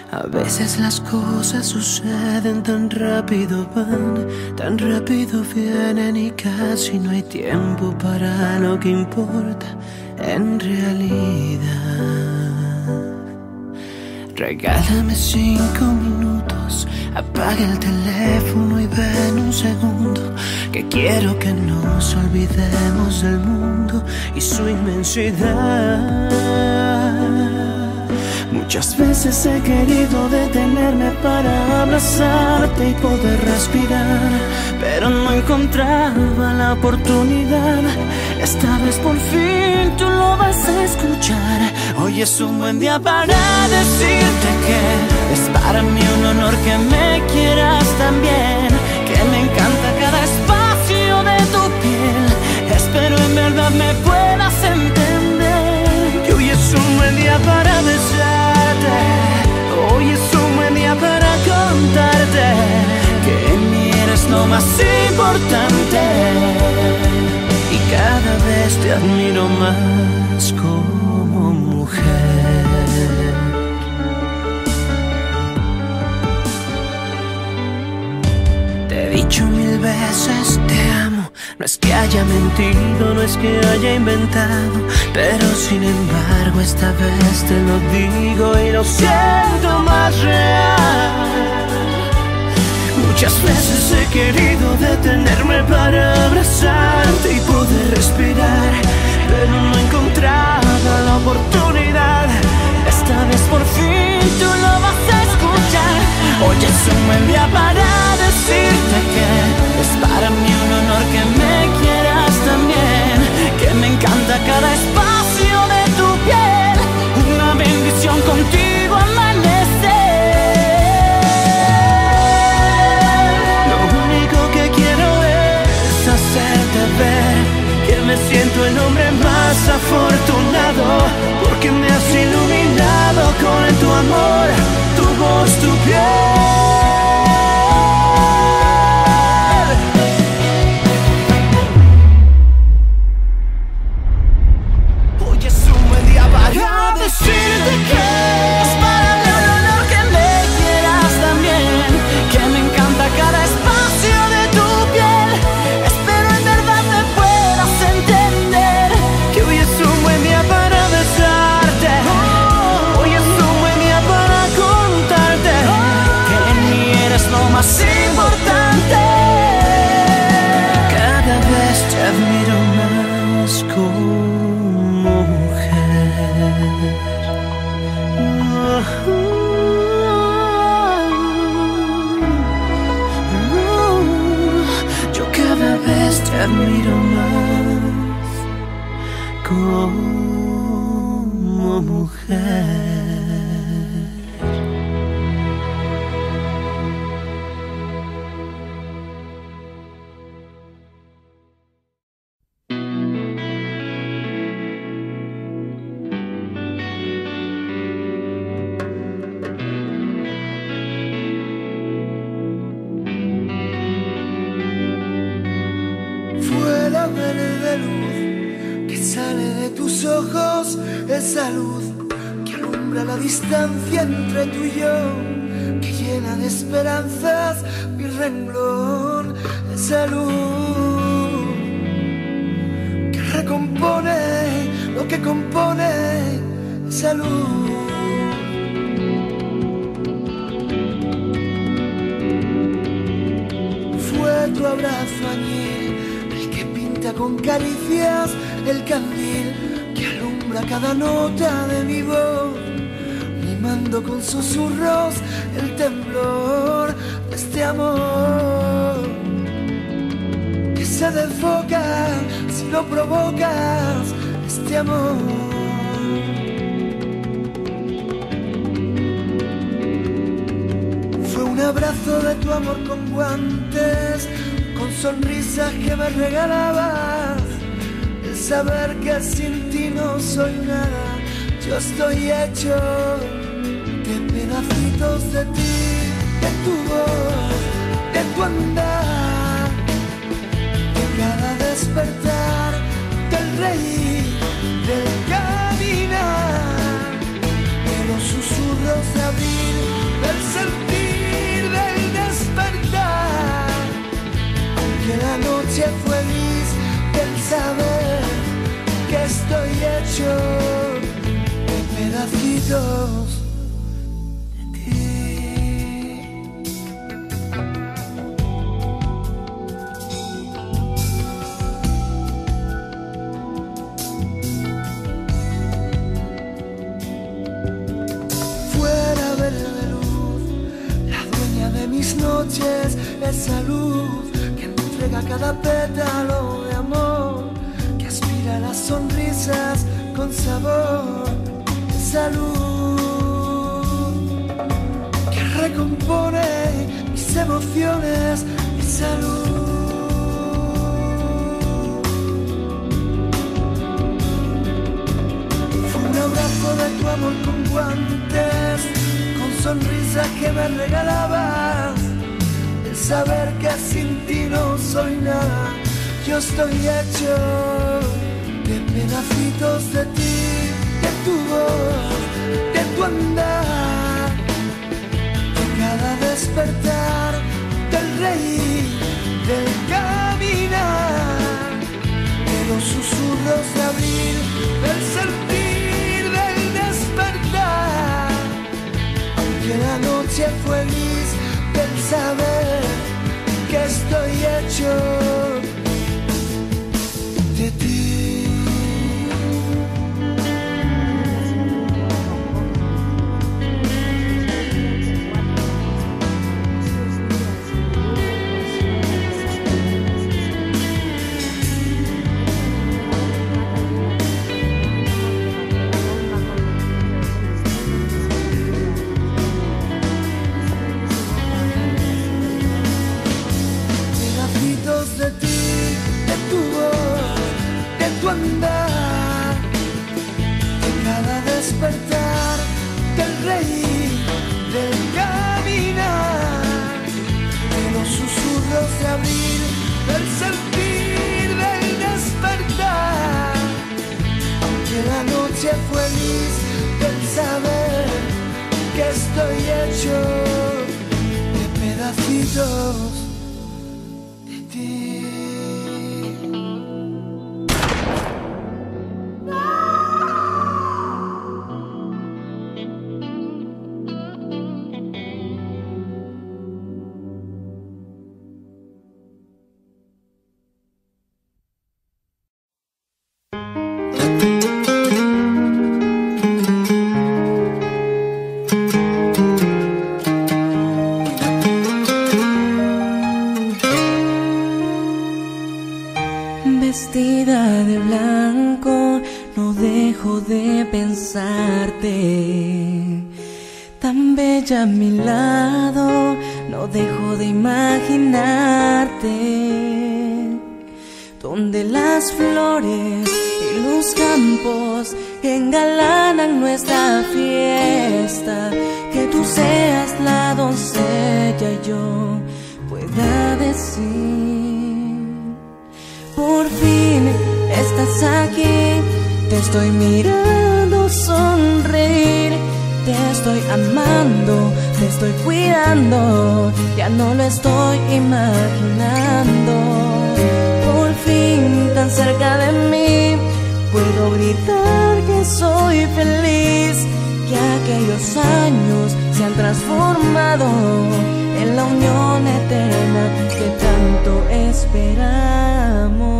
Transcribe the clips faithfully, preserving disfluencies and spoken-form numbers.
A veces las cosas suceden tan rápido, van, tan rápido vienen y casi no hay tiempo para lo que importa en realidad. Regálame cinco minutos, apaga el teléfono y ven un segundo, que quiero que nos olvidemos del mundo y su inmensidad. Muchas veces he querido detenerme para abrazarte y poder respirar, pero no encontraba la oportunidad. Esta vez por fin tú lo vas a escuchar. Hoy es un buen día para decirte que es para mí un honor que me quieras también, que me encanta cada espacio de tu piel. Espero en verdad me puedas entender que hoy es un buen día para besarte. Hoy es un buen día para contarte que en mí eres lo más importante y cada vez te admiro más como mujer. Te he dicho mil veces te amo, no es que haya mentido, no es que haya inventado, pero sin embargo esta vez te lo digo y lo siento más real. Muchas veces he querido detenerme para abrazarte y poder respirar, pero no encontraba la oportunidad. Esta vez por fin tú lo vas a escuchar. Hoy es un buen día para decirte que es para mí un honor que me quieras también, que me encanta cada espacio de tu piel. Una bendición contigo amanecer. Lo único que quiero es hacerte ver que me siento el hombre más afortunado, porque me has iluminado con tu amor, tu voz, tu piel. Hoy es un buen día para decirte que es para mí un honor que me quieras también, que me encanta cada espacio de tu piel. Espero en verdad me puedas entender que hoy es un buen día para besarte. Hoy es un buen día para contarte que en mí eres lo más importante. Cada vez te admiro más como mujer. Yo cada vez te admiro más como mujer. Fuera verde luz que sale de tus ojos, esa luz que alumbra la distancia entre tú y yo, que llena de esperanzas mi renglón, esa luz que recompone lo que compone, esa luz. Fue tu abrazo añil el que pinta con caricias el candil que alumbra cada nota de mi voz, mimando con susurros el temblor de este amor que se desfoca si lo provocas, este amor. Fue un abrazo de tu amor con guantes, con sonrisas que me regalabas, el saber que sin ti no soy nada, yo estoy hecho de pedacitos de ti, de tu voz, de tu andar, de cada despertar, del reír, del caminar, de los susurros de abril, pedacitos de ti. Fuera verde luz, la dueña de mis noches, esa luz que entrega cada pétalo de amor, que aspira las sonrisas con sabor, esa luz que recompone mis emociones, esa luz. Fue un abrazo de tu amor con guantes, con sonrisas que me regalabas, el saber que sin ti no soy nada. Yo estoy hecho de pedacitos de ti, de tu voz, de tu andar, de cada despertar, del reír, del caminar, de los susurros de abril, del sentir, del despertar. Aunque la noche fue gris, del saber que estoy hecho de ti. Pedacitos de ti, de tu voz, de tu andar, de cada despertar, del reír, del caminar, de los susurros de abril, del sentir, del despertar. Aunque la noche fue gris, del saber que estoy hecho de pedacitos de ti. Vestida de blanco, no dejo de pensarte. Tan bella a mi lado, no dejo de imaginarte. Donde las flores y los campos engalanan nuestra fiesta. Que tú seas la doncella y yo pueda decir: por fin estás aquí, te estoy mirando sonreír, te estoy amando, te estoy cuidando, ya no lo estoy imaginando. Por fin tan cerca de mí, puedo gritar que soy feliz, que aquellos años se han transformado en la unión eterna que tanto esperamos.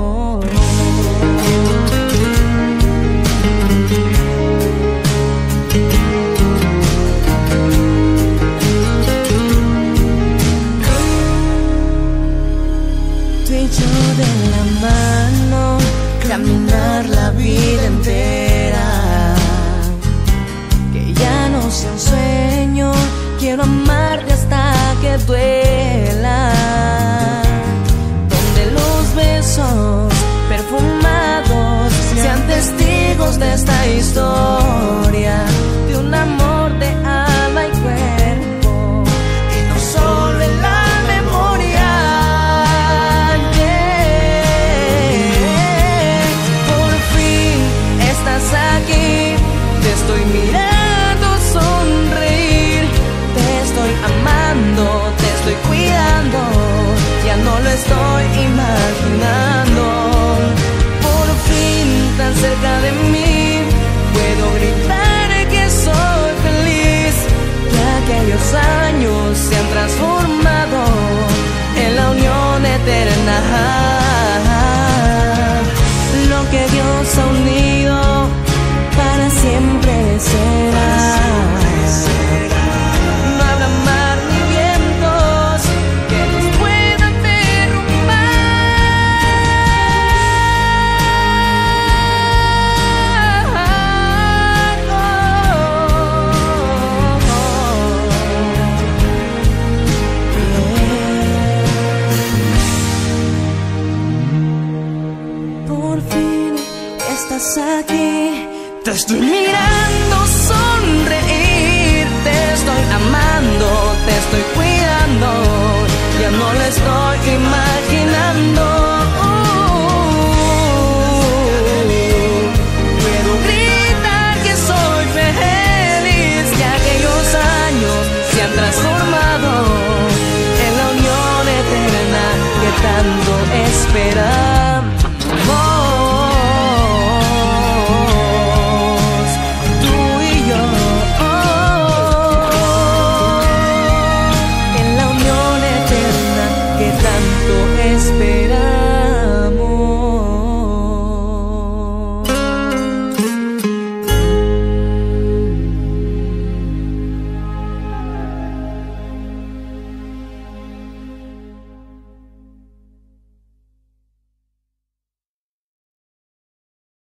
Tú y yo de la mano, caminar la vida entera. Que ya no sea un sueño, quiero amarte hasta que duela. Donde los besos perfumados sean testigos de esta historia.